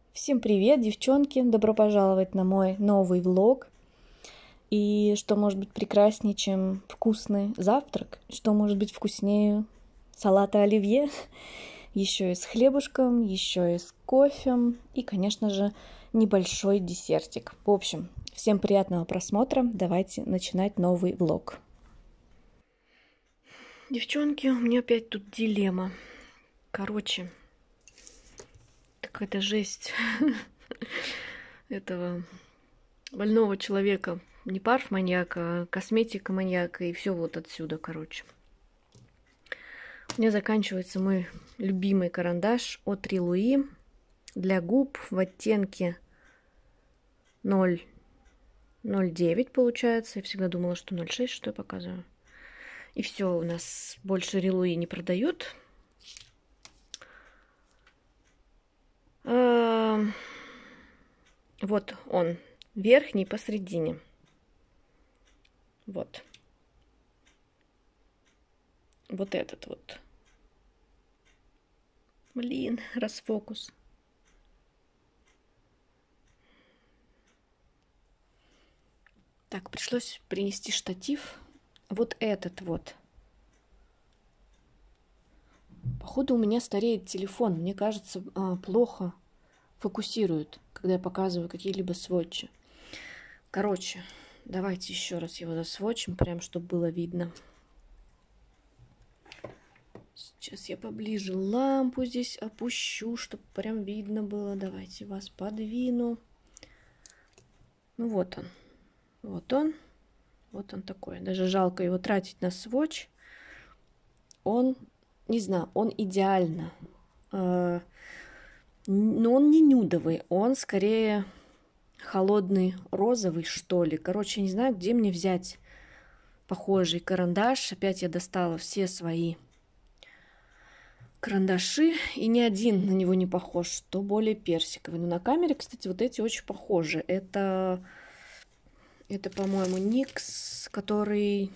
Всем привет, девчонки! Добро пожаловать на мой новый влог. И что может быть прекраснее, чем вкусный завтрак? Что может быть вкуснее салата оливье? Еще и с хлебушком, еще и с кофем. И, конечно же, небольшой десертик. В общем, всем приятного просмотра. Давайте начинать новый влог. Девчонки, у меня опять тут дилемма. Короче, какая-то жесть этого больного человека. Не парф-маньяка, а косметика-маньяка. И все вот отсюда, короче. У меня заканчивается мой любимый карандаш от Рилуи для губ в оттенке 0,09 получается. Я всегда думала, что 0,6, что я показываю. И все, у нас больше Рилуи не продают. Вот он, верхний посередине. Вот. Вот этот вот. Блин, расфокус. Так, пришлось принести штатив. Вот этот вот. Походу, у меня стареет телефон. Мне кажется, плохо фокусирует, когда я показываю какие-либо сводчи. Короче, давайте еще раз его засводчим, прям чтобы было видно. Сейчас я поближе лампу здесь опущу, чтобы прям видно было. Давайте вас подвину. Ну вот он. Вот он. Вот он такой. Даже жалко его тратить на сводч. Он, не знаю, он идеально. Но он не нюдовый. Он скорее холодный розовый, что ли. Короче, не знаю, где мне взять похожий карандаш. Опять я достала все свои карандаши, и ни один на него не похож, что более персиковый. Но на камере, кстати, вот эти очень похожи. Это по-моему, NYX, который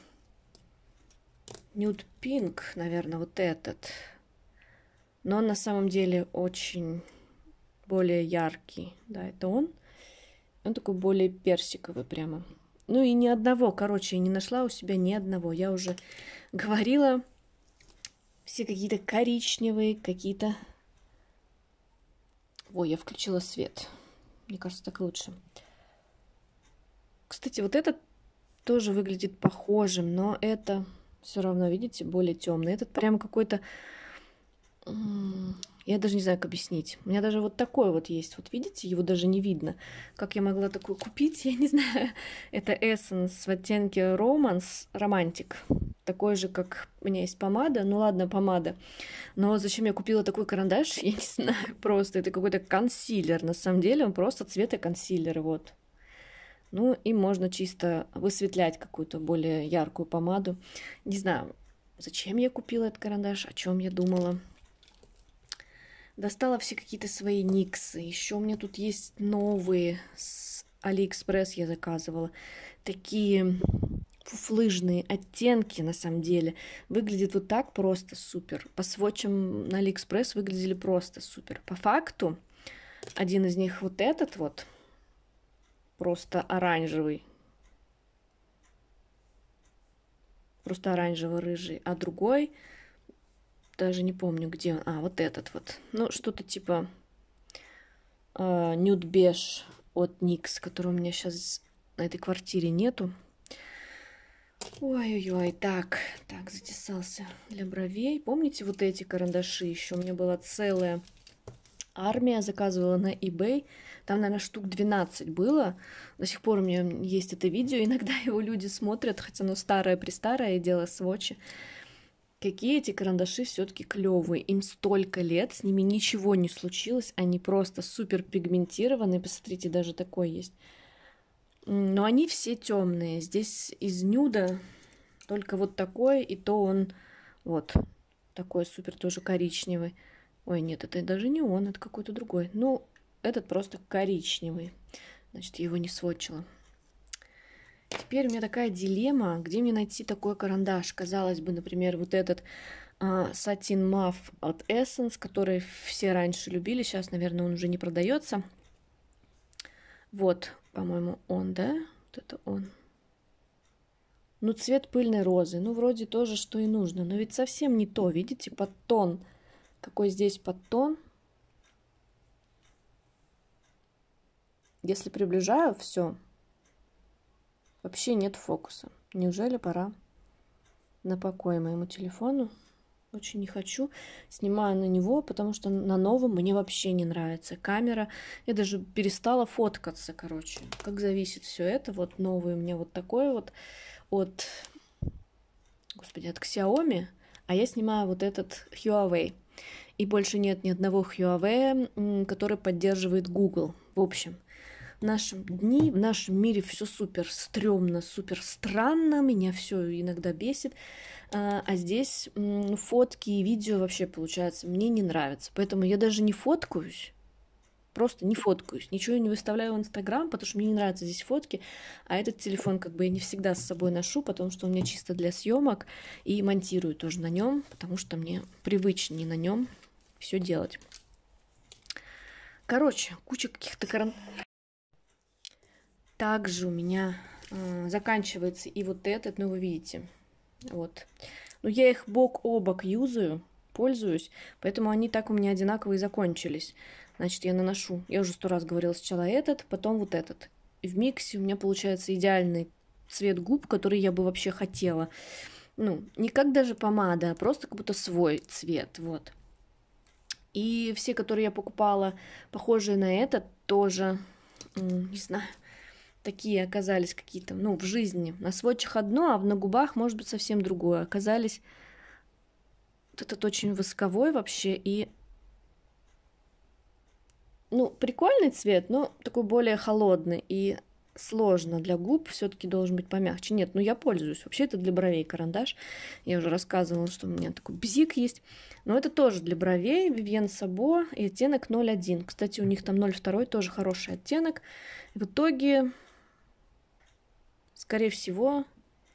Nude Pink, наверное, вот этот. Но он на самом деле очень более яркий. Да, это он. Он такой более персиковый прямо. Ну и ни одного, короче, я не нашла у себя ни одного. Я уже говорила, все какие-то коричневые, какие-то... Ой, я включила свет. Мне кажется, так лучше. Кстати, вот этот тоже выглядит похожим, но это все равно, видите, более темный. Этот прям какой-то... Я даже не знаю, как объяснить. У меня даже вот такой вот есть. Вот видите, его даже не видно. Как я могла такой купить, я не знаю. Это Essence в оттенке Romance, Romantic. Такой же, как у меня есть помада. Ну ладно, помада. Но зачем я купила такой карандаш, я не знаю. Просто это какой-то консилер. На самом деле он просто цвета консилера. Вот. Ну и можно чисто высветлять какую-то более яркую помаду. Не знаю, зачем я купила этот карандаш, о чем я думала. Достала все какие-то свои никсы. Еще у меня тут есть новые с Алиэкспресс я заказывала. Такие фуфлыжные оттенки, на самом деле. Выглядит вот так просто супер. По сводчам на Алиэкспресс выглядели просто супер. По факту, один из них вот этот вот, просто оранжевый. Просто оранжево-рыжий. А другой... Даже не помню, где он. А, вот этот вот. Ну, что-то типа Nude Beige от NYX, который у меня сейчас на этой квартире нету. Ой-ой-ой, так, затесался для бровей. Помните вот эти карандаши? Еще у меня была целая армия, заказывала на eBay. Там, наверное, штук 12 было. До сих пор у меня есть это видео. Иногда его люди смотрят, хотя оно старое-престарое, я делаю сводчи. Какие эти карандаши все-таки клевые. Им столько лет, с ними ничего не случилось. Они просто супер пигментированные. Посмотрите, даже такой есть. Но они все темные. Здесь из нюда только вот такой, и то он вот такой супер тоже коричневый. Ой, нет, это даже не он, это какой-то другой. Ну, этот просто коричневый. Значит, я его не сводчила. Теперь у меня такая дилемма, где мне найти такой карандаш. Казалось бы, например, вот этот Satin Muff от Essence, который все раньше любили. Сейчас, наверное, он уже не продается. Вот, по-моему, он, да? Вот это он. Ну, цвет пыльной розы. Ну, вроде тоже, что и нужно. Но ведь совсем не то. Видите, подтон. Какой здесь подтон. Если приближаю, все. Вообще нет фокуса. Неужели пора на покой моему телефону? Очень не хочу. Снимаю на него, потому что на новом мне вообще не нравится камера. Я даже перестала фоткаться, короче. Как зависит все это. Вот новый у меня вот такой вот от, господи, от Xiaomi. А я снимаю вот этот Huawei. И больше нет ни одного Huawei, который поддерживает Google. В общем, в нашем мире все супер стрёмно, супер странно, меня все иногда бесит, а здесь фотки и видео вообще, получается, мне не нравятся, поэтому я даже не фоткаюсь, просто не фоткаюсь, ничего не выставляю в Инстаграм, потому что мне не нравятся здесь фотки, а этот телефон как бы я не всегда с собой ношу, потому что он у меня чисто для съемок, и монтирую тоже на нем, потому что мне привычнее на нем все делать. Короче, куча каких-то Также у меня заканчивается и вот этот, ну вы видите, вот. Но я их бок о бок юзаю, пользуюсь, поэтому они так у меня одинаковые закончились. Значит, я наношу, я уже 100 раз говорила, сначала этот, потом вот этот. И в миксе у меня получается идеальный цвет губ, который я бы вообще хотела. Ну, не как даже помада, а просто как будто свой цвет, вот. И все, которые я покупала, похожие на этот, тоже, не знаю, такие оказались какие-то, ну, в жизни. На сводчах одно, а на губах, может быть, совсем другое. Оказались вот этот очень восковой вообще и, ну, прикольный цвет, но такой более холодный и сложно для губ, все-таки должен быть помягче. Нет, ну я пользуюсь. Вообще это для бровей карандаш. Я уже рассказывала, что у меня такой бзик есть. Но это тоже для бровей. Vivienne Sabo и оттенок 0,1. Кстати, у них там 0,2 тоже хороший оттенок. В итоге, скорее всего,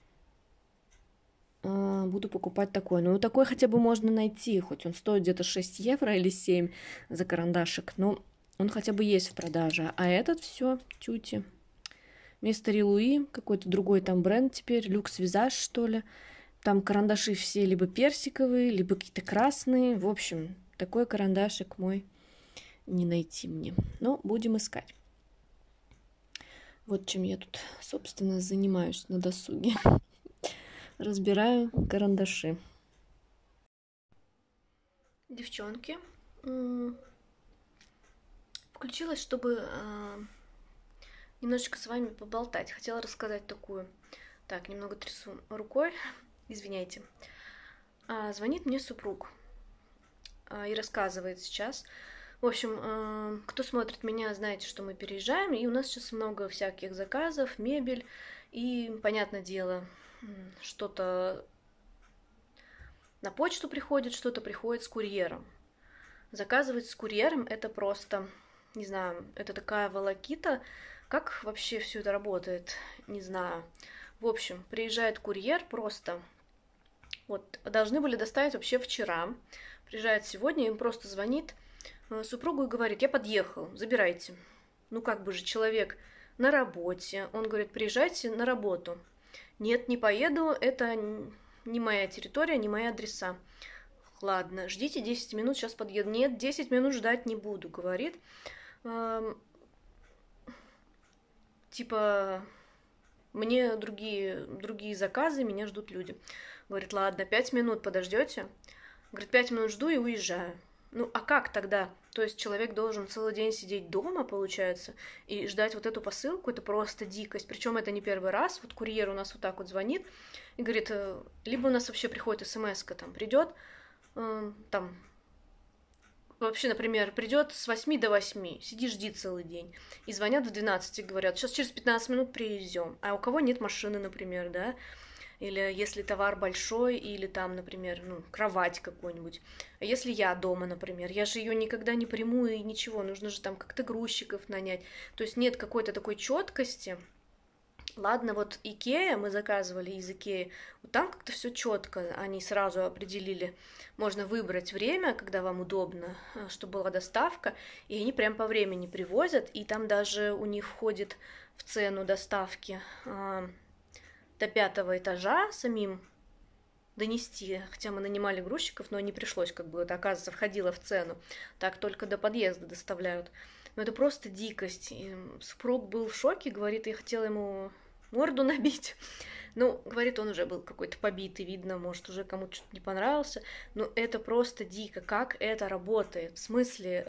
буду покупать такой. Ну, такой хотя бы можно найти. Хоть он стоит где-то 6 евро или 7 за карандашик. Но он хотя бы есть в продаже. А этот все тюти. Мистер Луи, какой-то другой там бренд теперь, Люкс Визаж, что ли. Там карандаши все либо персиковые, либо какие-то красные. В общем, такой карандашик мой не найти мне. Но будем искать. Вот чем я тут, собственно, занимаюсь на досуге. Разбираю карандаши. Девчонки, включилась, чтобы немножечко с вами поболтать. Хотела рассказать такую. Так, немного трясу рукой. Извиняйте. Звонит мне супруг и рассказывает сейчас. В общем, кто смотрит меня, знаете, что мы переезжаем, и у нас сейчас много всяких заказов, мебель, и, понятное дело, что-то на почту приходит, что-то приходит с курьером. Заказывать с курьером это просто, не знаю, это такая волокита. Как вообще все это работает, не знаю. В общем, приезжает курьер просто. Вот, должны были доставить вообще вчера. Приезжает сегодня, им просто звонит супругу и говорит: я подъехал, забирайте. Ну как бы же человек на работе. Он говорит: приезжайте на работу. Нет, не поеду, это не моя территория, не мои адреса. Ладно, ждите 10 минут, сейчас подъеду. Нет, 10 минут ждать не буду, говорит. Типа, мне другие заказы, меня ждут люди. Говорит: ладно, 5 минут подождете. Говорит: 5 минут жду и уезжаю. Ну, а как тогда? То есть человек должен целый день сидеть дома, получается, и ждать вот эту посылку, это просто дикость. Причем это не первый раз. Вот курьер у нас вот так вот звонит и говорит: либо у нас вообще приходит смс-ка, там, придет, там, вообще, например, придет с 8 до 8, сиди, жди целый день. И звонят в 12 и говорят: сейчас через 15 минут привезем. А у кого нет машины, например, да? Или если товар большой, или там, например, ну, кровать какую-нибудь. А если я дома, например, я же ее никогда не приму и ничего, нужно же там как-то грузчиков нанять. То есть нет какой-то такой четкости. Ладно, вот Икея, мы заказывали из Икеи, вот там как-то все четко, они сразу определили, можно выбрать время, когда вам удобно, чтобы была доставка, и они прям по времени привозят, и там даже у них входит в цену доставки до 5-го этажа самим донести, хотя мы нанимали грузчиков, но не пришлось, как бы это, оказывается, входило в цену, так только до подъезда доставляют. Но это просто дикость. И супруг был в шоке, говорит, я хотела ему морду набить. Ну, говорит, он уже был какой-то побитый, видно, может, уже кому-то что-то не понравился. Но это просто дико. Как это работает? В смысле,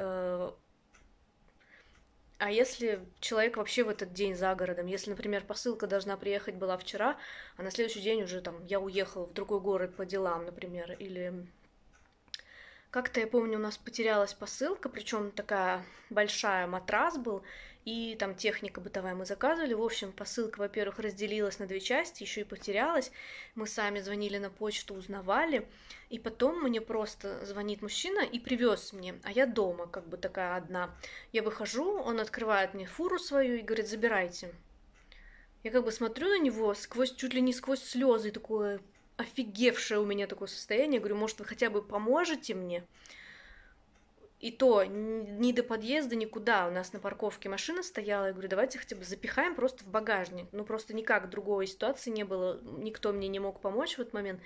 а если человек вообще в этот день за городом, если, например, посылка должна приехать была вчера, а на следующий день уже там я уехала в другой город по делам, например, или как-то я помню, у нас потерялась посылка, причем такая большая, матрас был, и там техника бытовая мы заказывали. В общем, посылка, во-первых, разделилась на 2 части, еще и потерялась. Мы сами звонили на почту, узнавали. И потом мне просто звонит мужчина и привез мне, а я дома, как бы такая одна. Я выхожу, он открывает мне фуру свою и говорит, забирайте. Я как бы смотрю на него сквозь, чуть ли не сквозь слезы, такое офигевшее у меня такое состояние. Говорю, может, вы хотя бы поможете мне? И то ни до подъезда, никуда. У нас на парковке машина стояла. Я говорю, давайте хотя бы запихаем просто в багажник. Ну, просто никак другой ситуации не было. Никто мне не мог помочь в этот момент.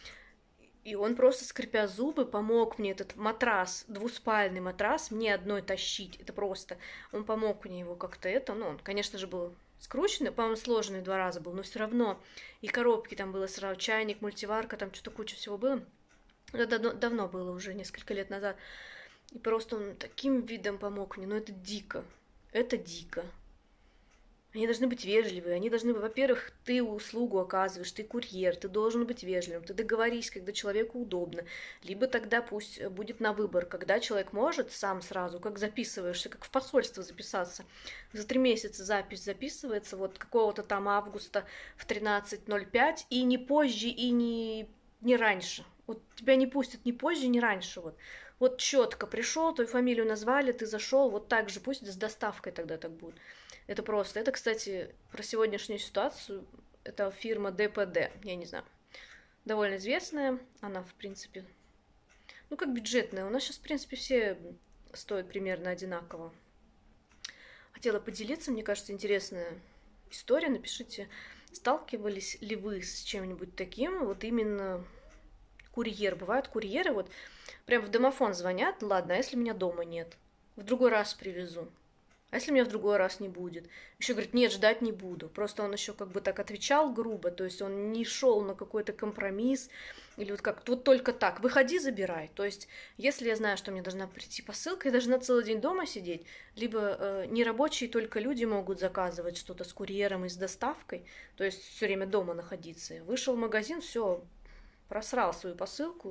И он просто, скрипя зубы, помог мне этот матрас, двуспальный матрас, мне одной тащить. Это просто... Он помог мне его как-то это... Ну, он, конечно же, был скрученный, по-моему, сложенный 2 раза был, но все равно. И коробки там было сразу, чайник, мультиварка, там что-то куча всего было. Это давно было, уже несколько лет назад. И просто он таким видом помог мне. Но это дико. Это дико. Они должны быть вежливые. Они должны быть, во-первых, ты услугу оказываешь, ты курьер, ты должен быть вежливым. Ты договорись, когда человеку удобно. Либо тогда пусть будет на выбор, когда человек может сам сразу, как записываешься, как в посольство записаться. За 3 месяца запись записывается, вот какого-то там августа в 13:05, и не позже, и не раньше. Вот тебя не пустят ни позже, ни раньше. Вот четко пришел, твою фамилию назвали, ты зашел, вот так же, пусть с доставкой тогда так будет. Это просто. Это, кстати, про сегодняшнюю ситуацию. Это фирма ДПД, я не знаю. Довольно известная. Она, в принципе, ну, как бюджетная. У нас сейчас, в принципе, все стоят примерно одинаково. Хотела поделиться, мне кажется, интересная история. Напишите, сталкивались ли вы с чем-нибудь таким? Вот именно курьер. Бывают курьеры, вот прям в домофон звонят. Ладно, а если меня дома нет? В другой раз привезу. А если меня в другой раз не будет? Еще говорит, нет, ждать не буду. Просто он еще как бы так отвечал грубо, то есть он не шел на какой-то компромисс, или вот как, вот только так, выходи, забирай. То есть, если я знаю, что мне должна прийти посылка, я должна целый день дома сидеть, либо нерабочие только люди могут заказывать что-то с курьером и с доставкой, то есть все время дома находиться. Вышел в магазин, все, просрал свою посылку.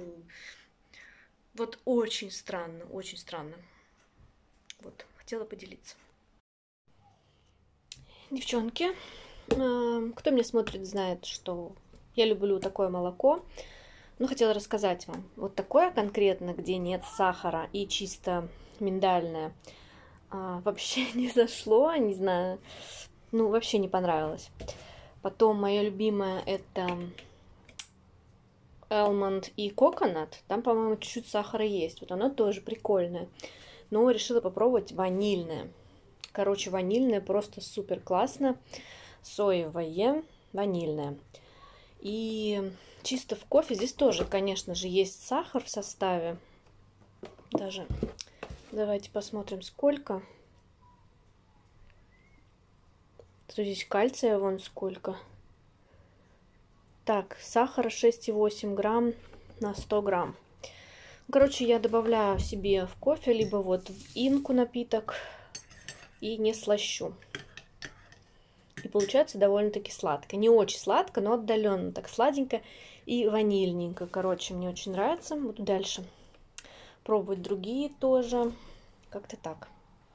Вот очень странно, очень странно. Вот, хотела поделиться. Девчонки, кто меня смотрит, знает, что я люблю такое молоко. Ну, хотела рассказать вам. Вот такое конкретно, где нет сахара и чисто миндальное, вообще не зашло, не знаю. Ну, вообще не понравилось. Потом мое любимое это Almond и Coconut. Там, по-моему, чуть-чуть сахара есть. Вот оно тоже прикольное. Но решила попробовать ванильное. Короче, ванильное просто супер классно. Соевое, ванильное. И чисто в кофе здесь тоже, конечно же, есть сахар в составе. Даже давайте посмотрим, сколько. Здесь кальция вон сколько. Так, сахара 6,8 грамм на 100 грамм. Короче, я добавляю себе в кофе, либо вот в инку напиток, и не слащу. И получается довольно-таки сладко. Не очень сладко, но отдаленно так сладенько и ванильненько. Короче, мне очень нравится. Буду дальше пробовать другие тоже. Как-то так.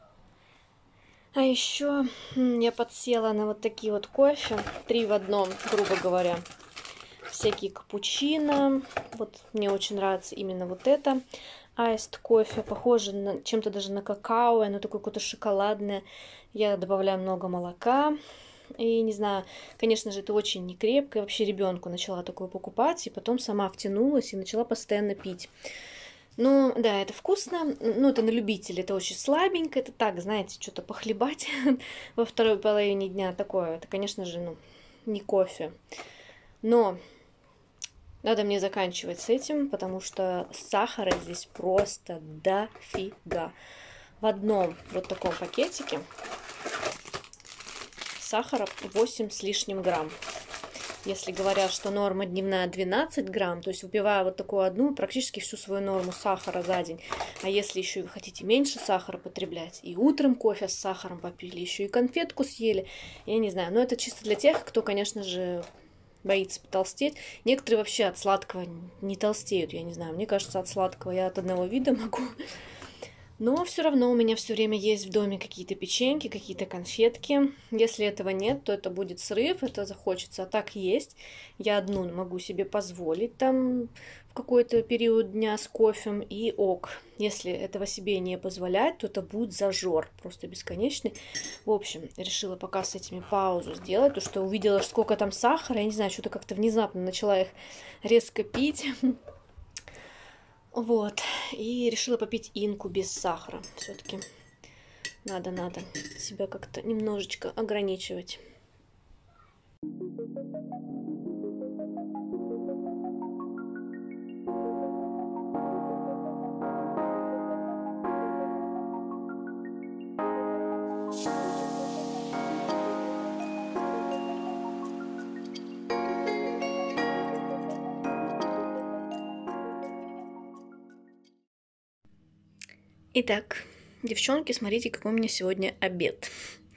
А еще я подсела на вот такие вот кофе. 3 в одном, грубо говоря. Всякие капучино. Вот мне очень нравится именно вот это. Айст кофе. Похоже на чем-то даже на какао. Оно такое какое-то шоколадное. Я добавляю много молока. И не знаю, конечно же, это очень не крепко. Я вообще ребенку начала такое покупать, и потом сама втянулась и начала постоянно пить. Ну, да, это вкусно. Ну, это на любителя, это очень слабенько. Это так, знаете, что-то похлебать во второй половине дня. Такое, это, конечно же, ну, не кофе. Но надо мне заканчивать с этим, потому что сахара здесь просто дофига. В одном вот таком пакетике сахара 8 с лишним грамм. Если говорят, что норма дневная 12 грамм, то есть выпивая вот такую одну, практически всю свою норму сахара за день. А если еще вы хотите меньше сахара потреблять, и утром кофе с сахаром попили, еще и конфетку съели, я не знаю. Но это чисто для тех, кто, конечно же, боится потолстеть. Некоторые вообще от сладкого не толстеют, я не знаю. Мне кажется, от сладкого я от одного вида могу. Но все равно у меня все время есть в доме какие-то печеньки, какие-то конфетки. Если этого нет, то это будет срыв, это захочется. А так есть. Я одну могу себе позволить там в какой-то период дня с кофем и ок. Если этого себе не позволять, то это будет зажор, просто бесконечный. В общем, решила пока с этими паузу сделать, потому что увидела, сколько там сахара. Я не знаю, что-то как-то внезапно начала их резко пить. Вот, и решила попить инку без сахара. Все-таки надо себя как-то немножечко ограничивать. Итак, девчонки, смотрите, какой у меня сегодня обед.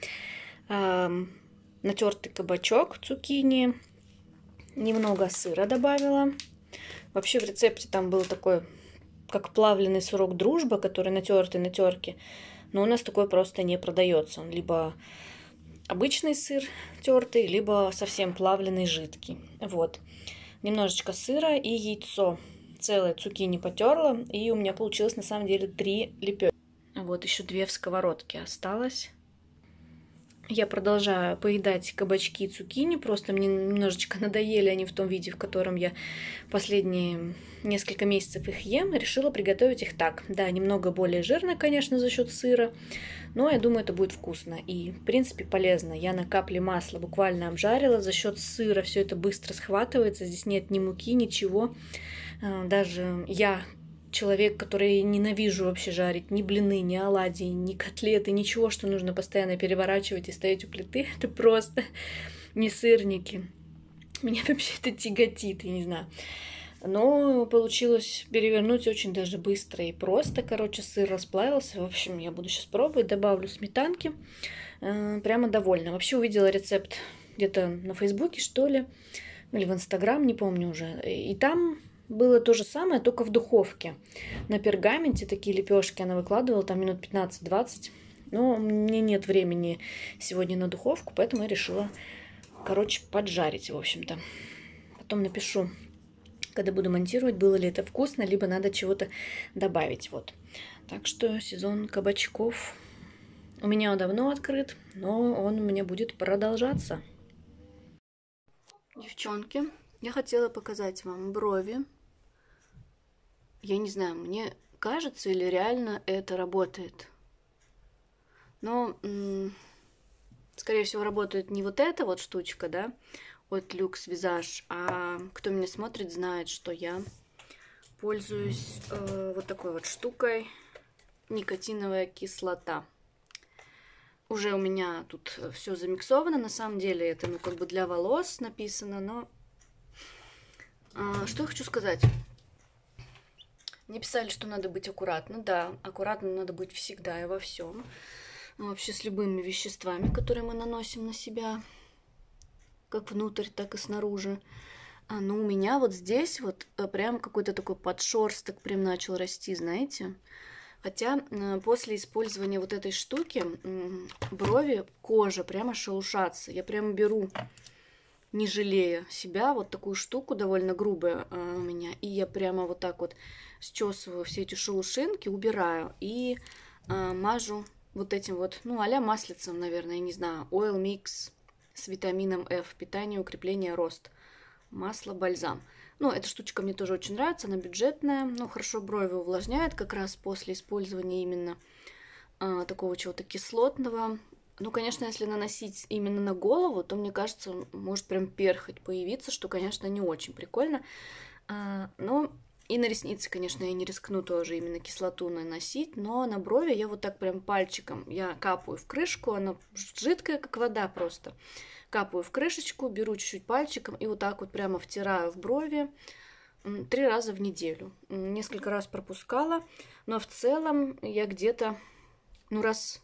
Натертый кабачок, цукини, немного сыра добавила. Вообще в рецепте там был такой, как плавленый сырок дружба, который натертый на терке. Но у нас такой просто не продается. Он либо обычный сыр тертый, либо совсем плавленый жидкий. Вот. Немножечко сыра и яйцо. Целое цукини потерла, и у меня получилось на самом деле 3 лепешки. Вот еще 2 в сковородке осталось. Я продолжаю поедать кабачки и цукини, просто мне немножечко надоели они в том виде, в котором я последние несколько месяцев их ем, и решила приготовить их так. Да, немного более жирно, конечно, за счет сыра, но я думаю, это будет вкусно и, в принципе, полезно. Я на капле масла буквально обжарила, за счет сыра все это быстро схватывается, здесь нет ни муки, ничего. Даже я, человек, который ненавижу вообще жарить ни блины, ни оладьи, ни котлеты, ничего, что нужно постоянно переворачивать и стоять у плиты, это просто не сырники. Меня вообще это тяготит, я не знаю. Но получилось перевернуть очень даже быстро и просто. Короче, сыр расплавился. В общем, я буду сейчас пробовать, добавлю сметанки. Прямо довольна. Вообще увидела рецепт где-то на Фейсбуке, что ли, или в Инстаграм, не помню уже. И там было то же самое, только в духовке. На пергаменте такие лепешки она выкладывала, там минут 15-20. Но мне нет времени сегодня на духовку, поэтому я решила, короче, поджарить, в общем-то. Потом напишу, когда буду монтировать, было ли это вкусно, либо надо чего-то добавить. Вот. Так что сезон кабачков у меня давно открыт, но он у меня будет продолжаться. Девчонки, я хотела показать вам брови. Я не знаю, мне кажется или реально это работает. Но, скорее всего, работает не вот эта вот штучка, да, от Luxe Visage, а кто меня смотрит, знает, что я пользуюсь вот такой вот штукой, никотиновая кислота. Уже у меня тут все замиксовано, на самом деле это, ну, как бы для волос написано, но что я хочу сказать. Мне писали, что надо быть аккуратно. Да, аккуратно надо быть всегда и во всем. Вообще с любыми веществами, которые мы наносим на себя, как внутрь, так и снаружи. Но у меня вот здесь вот прям какой-то такой подшерсток прям начал расти, знаете. Хотя после использования вот этой штуки брови, кожа прямо шелушатся. Я прямо беру, не жалея себя, вот такую штуку довольно грубая у меня. И я прямо вот так вот счесываю все эти шелушинки, убираю и мажу вот этим вот, ну, а-ля маслицем, наверное, я не знаю, Oil Mix с витамином F. Питание, укрепление, рост. Масло бальзам. Ну, эта штучка мне тоже очень нравится, она бюджетная, но хорошо брови увлажняет как раз после использования именно такого чего-то кислотного. Ну, конечно, если наносить именно на голову, то, мне кажется, может прям перхоть появиться, что, конечно, не очень прикольно. Но и на ресницы, конечно, я не рискну тоже именно кислоту наносить, но на брови я вот так прям пальчиком, я капаю в крышку, она жидкая, как вода просто. Капаю в крышечку, беру чуть-чуть пальчиком и вот так вот прямо втираю в брови 3 раза в неделю. Несколько раз пропускала, но в целом я где-то, ну, раз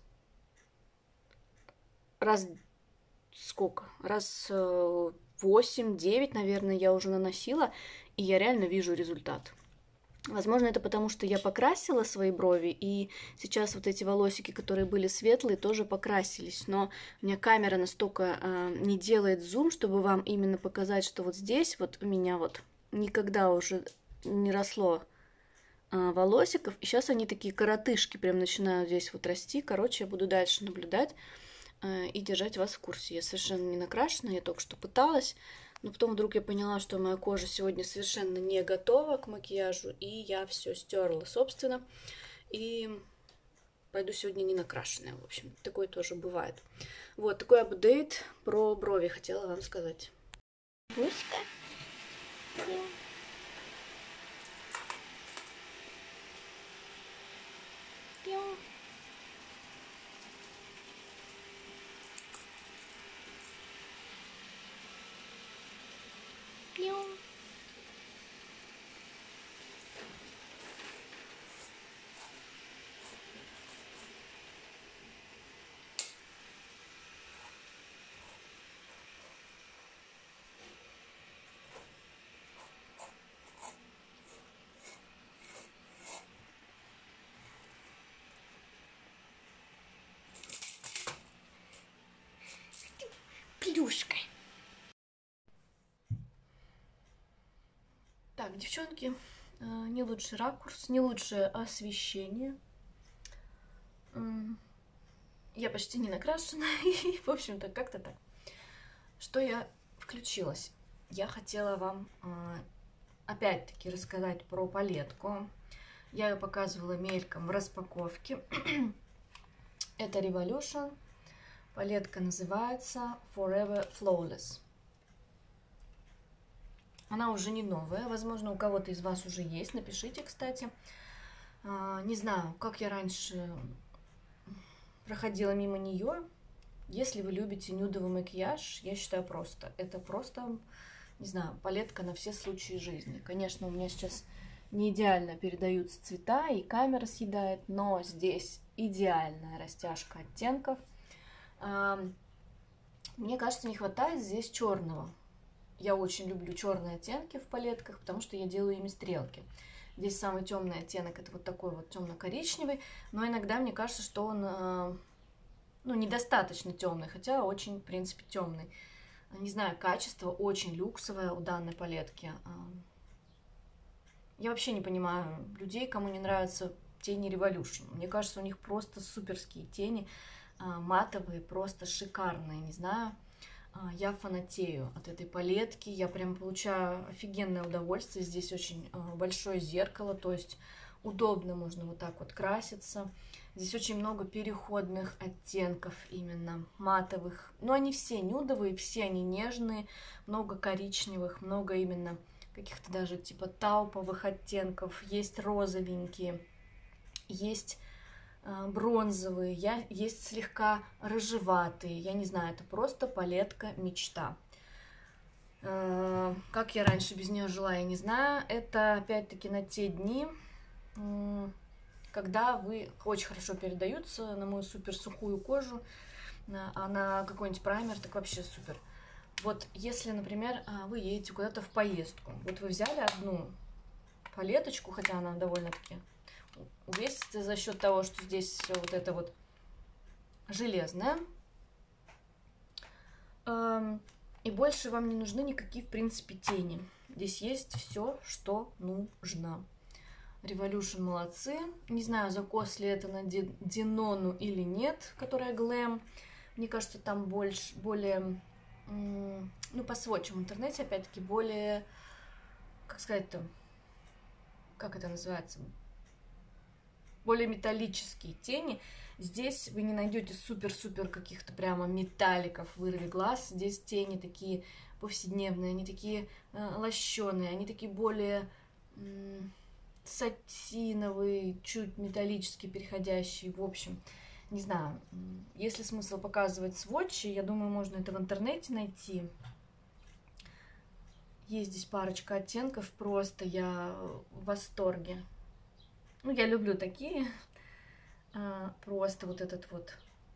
сколько? Раз 8-9, наверное, я уже наносила, и я реально вижу результат. Возможно, это потому, что я покрасила свои брови, и сейчас вот эти волосики, которые были светлые, тоже покрасились. Но у меня камера настолько не делает зум, чтобы вам именно показать, что вот здесь вот у меня вот никогда уже не росло волосиков. И сейчас они такие коротышки прям начинают здесь вот расти. Короче, я буду дальше наблюдать и держать вас в курсе. Я совершенно не накрашена, я только что пыталась. Но потом вдруг я поняла, что моя кожа сегодня совершенно не готова к макияжу, и я все стерла, собственно. И пойду сегодня не накрашенная, в общем. Такое тоже бывает. Вот, такой апдейт про брови хотела вам сказать. Гуська. Плюшкой. Так, девчонки, не лучший ракурс, не лучшее освещение. Я почти не накрашена, и, в общем-то, как-то так. Что я включилась? Я хотела вам опять-таки рассказать про палетку. Я ее показывала мельком в распаковке. Это Revolution. Палетка называется Forever Flawless. Она уже не новая. Возможно, у кого-то из вас уже есть. Напишите, кстати. Не знаю, как я раньше проходила мимо нее. Если вы любите нюдовый макияж, я считаю просто. Это просто, не знаю, палетка на все случаи жизни. Конечно, у меня сейчас не идеально передаются цвета, и камера съедает, но здесь идеальная растяжка оттенков. Мне кажется, не хватает здесь черного. Я очень люблю черные оттенки в палетках, потому что я делаю ими стрелки. Здесь самый темный оттенок, это вот такой вот темно-коричневый, но иногда мне кажется, что он, ну, недостаточно темный, хотя очень, в принципе, темный. Не знаю, качество очень люксовое у данной палетки. Я вообще не понимаю людей, кому не нравятся тени Revolution. Мне кажется, у них просто суперские тени, матовые, просто шикарные, не знаю. Я фанатею от этой палетки, я прям получаю офигенное удовольствие. Здесь очень большое зеркало, то есть удобно, можно вот так вот краситься. Здесь очень много переходных оттенков, именно матовых. Но они все нюдовые, все они нежные, много коричневых, много именно каких-то даже типа тауповых оттенков. Есть розовенькие, есть бронзовые, есть слегка рыжеватые. Я не знаю, это просто палетка мечта. Как я раньше без нее жила, я не знаю. Это опять-таки на те дни, когда вы очень хорошо передаются на мою супер сухую кожу, а на какой-нибудь праймер, так вообще супер. Вот если, например, вы едете куда-то в поездку, вот вы взяли одну палеточку, хотя она довольно-таки увесистая за счет того, что здесь все вот это вот железное. И больше вам не нужны никакие, в принципе, тени. Здесь есть все, что нужно. Revolution молодцы. Не знаю, закос ли это на Денону или нет, которая Glam. Мне кажется, там более ну, по сводчам в интернете, опять-таки, более, как сказать-то, как это называется, более металлические тени. Здесь вы не найдете супер-супер каких-то прямо металликов, вырви глаз. Здесь тени такие повседневные, они такие лощеные, они такие более сатиновые, чуть металлические, переходящие. В общем, не знаю, есть ли смысл показывать сводчи, я думаю, можно это в интернете найти. Есть здесь парочка оттенков, просто я в восторге. Ну, я люблю такие. Просто вот этот вот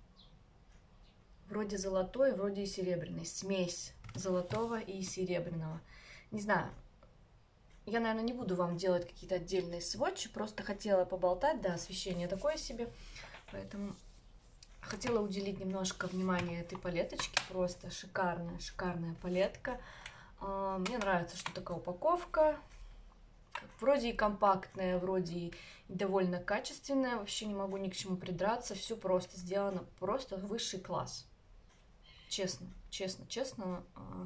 вроде золотой, вроде и серебряный. Смесь золотого и серебряного. Не знаю. Я, наверное, не буду вам делать какие-то отдельные сводчи. Просто хотела поболтать. Да, освещение такое себе. Поэтому хотела уделить немножко внимания этой палеточке. Просто шикарная, шикарная палетка. Мне нравится, что такая упаковка. Вроде и компактная, вроде и довольно качественная. Вообще не могу ни к чему придраться. Все просто сделано. Просто высший класс. Честно, честно, честно.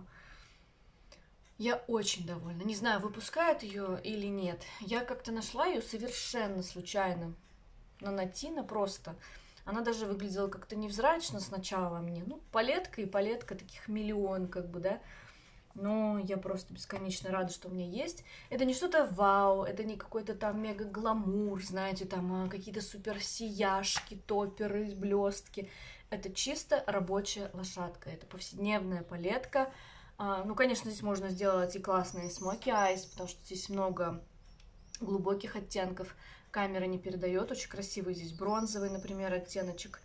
Я очень довольна. Не знаю, выпускают ее или нет. Я как-то нашла ее совершенно случайно на Натино просто. Она даже выглядела как-то невзрачно сначала мне. Ну, палетка и палетка, таких миллион, как бы, да. Но я просто бесконечно рада, что у меня есть. Это не что-то вау, это не какой-то там мега-гламур, знаете, там какие-то супер сияшки, топеры, блестки. Это чисто рабочая лошадка. Это повседневная палетка. Ну, конечно, здесь можно сделать и классные смоки айс, потому что здесь много глубоких оттенков. Камера не передает. Очень красивый здесь бронзовый, например, оттеночек.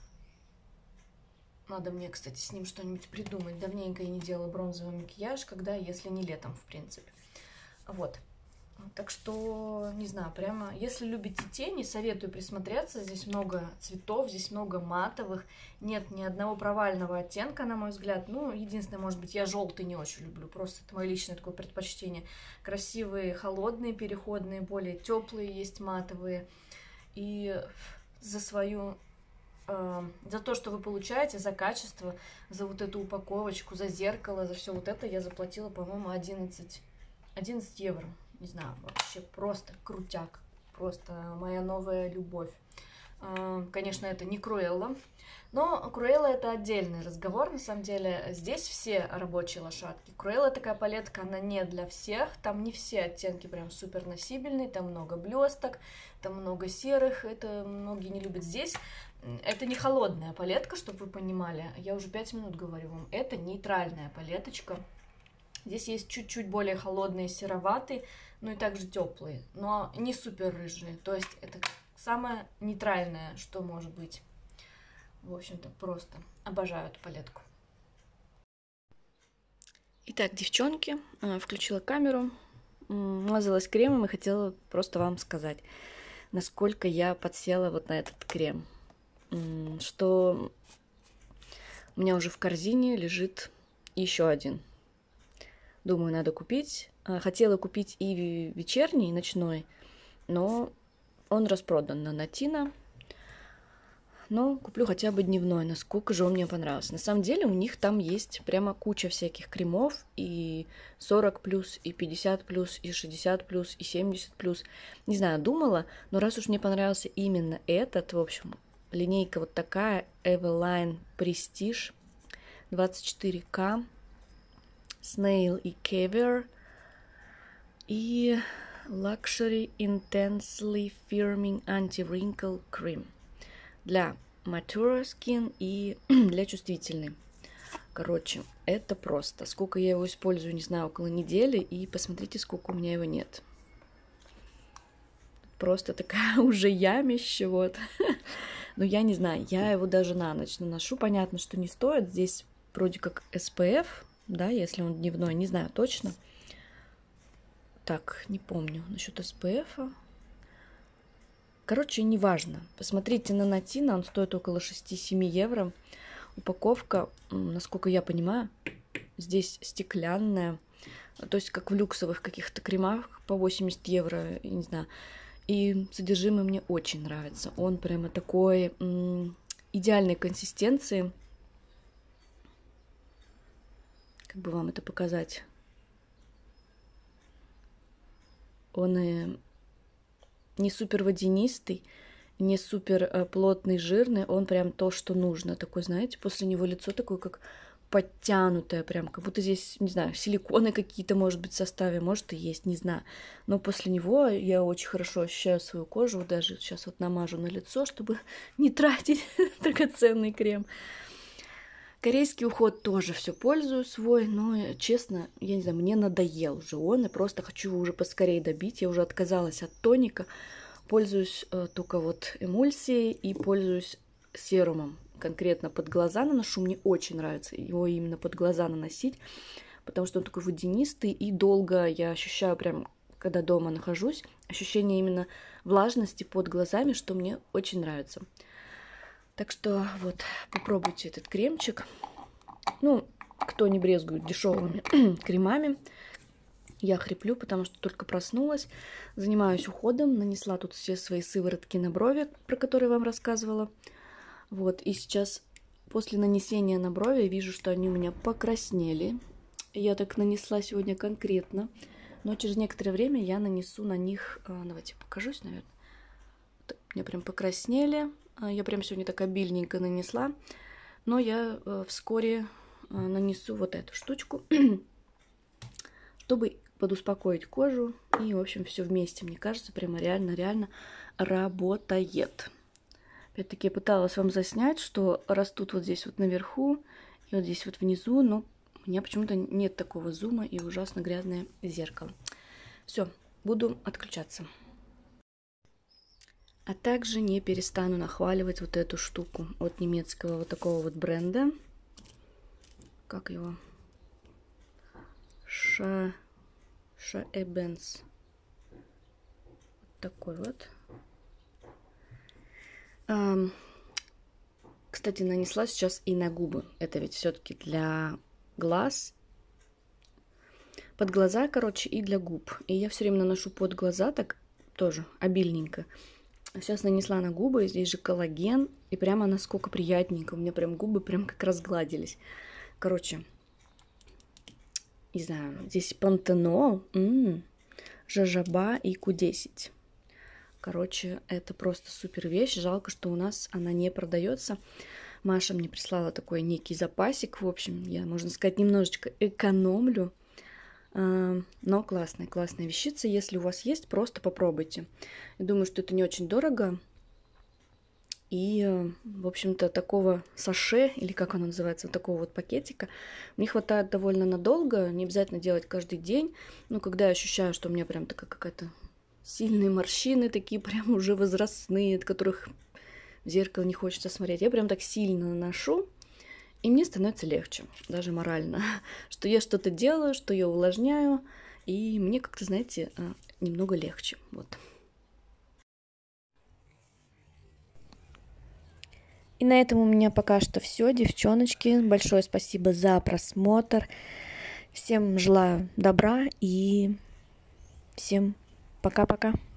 Надо мне, кстати, с ним что-нибудь придумать. Давненько я не делала бронзовый макияж, когда, если не летом, в принципе. Вот. Так что, не знаю, прямо, если любите тени, советую присмотреться. Здесь много цветов, здесь много матовых. Нет ни одного провального оттенка, на мой взгляд. Ну, единственное, может быть, я желтый не очень люблю. Просто это мое личное такое предпочтение. Красивые, холодные, переходные, более теплые есть матовые. И за свою... За то, что вы получаете, за качество, за вот эту упаковочку, за зеркало, за все вот это я заплатила, по-моему, 11 евро. Не знаю, вообще просто крутяк. Просто моя новая любовь. Конечно, это не Круэлла. Но Круэлла это отдельный разговор, на самом деле. Здесь все рабочие лошадки. Круэлла такая палетка, она не для всех. Там не все оттенки прям супер носибельные. Там много блесток, там много серых. Это многие не любят здесь. Это не холодная палетка, чтобы вы понимали. Я уже 5 минут говорю вам. Это нейтральная палеточка. Здесь есть чуть-чуть более холодные, сероватые, ну и также теплые, но не супер рыжие. То есть это самое нейтральное, что может быть. В общем-то, просто обожаю эту палетку. Итак, девчонки, включила камеру, мазалась кремом и хотела просто вам сказать, насколько я подсела вот на этот крем. Что у меня уже в корзине лежит еще один. Думаю, надо купить. Хотела купить и вечерний, и ночной, но он распродан на Натино. Но куплю хотя бы дневной, насколько же он мне понравился. На самом деле у них там есть прямо куча всяких кремов, и 40+, и 50+, и 60+, и 70+. Не знаю, думала, но раз уж мне понравился именно этот, в общем, линейка вот такая, Eveline Prestige 24K, Snail и Caviar, и Luxury Intensely Firming Anti-Wrinkle Cream для mature skin и для чувствительной. Короче, это просто. Сколько я его использую, не знаю, около недели, и посмотрите, сколько у меня его нет. Просто такая уже ямище, вот. Но я не знаю, я его даже на ночь наношу. Понятно, что не стоит. Здесь вроде как SPF, да, если он дневной, не знаю точно. Так, не помню насчет SPF. Короче, неважно. Посмотрите на Натино, он стоит около 6-7 евро. Упаковка, насколько я понимаю, здесь стеклянная. То есть, как в люксовых каких-то кремах по 80 евро, я не знаю. И содержимое мне очень нравится. Он прямо такой идеальной консистенции. как бы вам это показать. Он не супер водянистый, не супер плотный, жирный, он прям то, что нужно. Такой, знаете, после него лицо такое, как подтянутое, прям, как будто здесь, не знаю, силиконы какие-то, может быть, в составе, может и есть, не знаю. Но после него я очень хорошо ощущаю свою кожу, вот даже сейчас вот намажу на лицо, чтобы не тратить драгоценный крем. Корейский уход тоже все пользую свой, но, честно, я не знаю, мне надоел уже он, и просто хочу его уже поскорее добить. Я уже отказалась от тоника, пользуюсь только вот эмульсией и пользуюсь серумом. Конкретно под глаза наношу, мне очень нравится его именно под глаза наносить, потому что он такой водянистый, и долго я ощущаю прям, когда дома нахожусь, ощущение именно влажности под глазами, что мне очень нравится. Так что вот, попробуйте этот кремчик. Ну, кто не брезгует дешевыми кремами. Я хриплю, потому что только проснулась. Занимаюсь уходом. Нанесла тут все свои сыворотки на брови, про которые вам рассказывала. Вот, и сейчас после нанесения на брови вижу, что они у меня покраснели. Я так нанесла сегодня конкретно. Но через некоторое время я нанесу на них... Давайте покажусь, наверное. Так, у меня прям покраснели. Я прям сегодня так обильненько нанесла. Но я вскоре нанесу вот эту штучку, чтобы подуспокоить кожу. И, в общем, все вместе, мне кажется, прямо реально работает. Опять-таки я пыталась вам заснять, что растут вот здесь вот наверху и вот здесь вот внизу, но у меня почему-то нет такого зума и ужасно грязное зеркало. Все, буду отключаться. А также не перестану нахваливать вот эту штуку от немецкого вот такого вот бренда. Как его? Шаэбенс. Вот такой вот. Кстати, нанесла сейчас и на губы. Это ведь все-таки для глаз. Под глаза, короче, и для губ. И я все время наношу под глаза, так тоже обильненько. Сейчас нанесла на губы, здесь же коллаген, и прямо насколько приятненько. У меня прям губы прям как разгладились. Короче, не знаю, здесь пантенол, жожоба и Q10. Короче, это просто супер вещь. Жалко, что у нас она не продается. Маша мне прислала такой некий запасик. В общем, я, можно сказать, немножечко экономлю. Но классная вещица. Если у вас есть, просто попробуйте. Я думаю, что это не очень дорого. И, в общем-то, такого саше, или как оно называется, такого вот пакетика, мне хватает довольно надолго. Не обязательно делать каждый день. Но когда я ощущаю, что у меня прям такая какая-то сильные морщины, такие прям уже возрастные, от которых в зеркало не хочется смотреть, я прям так сильно наношу. И мне становится легче, даже морально, что я что-то делаю, что я увлажняю, и мне как-то, знаете, немного легче. Вот. И на этом у меня пока что все, девчоночки. Большое спасибо за просмотр. Всем желаю добра и всем пока-пока.